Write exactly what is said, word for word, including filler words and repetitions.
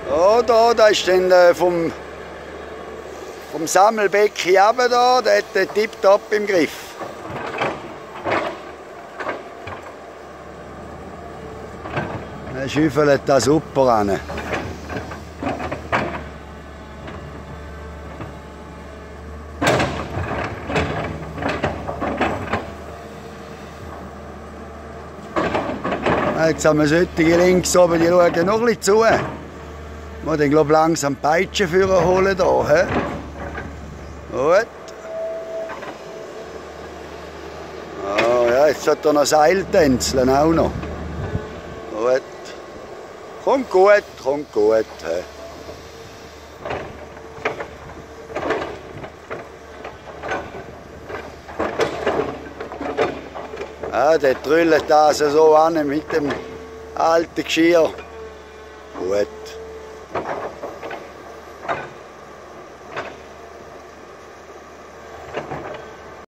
Ja, da, da ist dann äh, vom, vom Sammelbecken runter da, der hat den tipptopp im Griff. Er schüffelt da super an. Jetzt haben wir solche links oben, die schauen noch ein bisschen zu. Ich muss dann glaub, langsam die Peitsche für holen hier. He? Gut. Oh, ja, jetzt sollte er noch Seil tänzeln, auch noch. Gut. Kommt gut, kommt gut. He? Ja, der trüllt das so an mit dem alten Geschirr. Gut.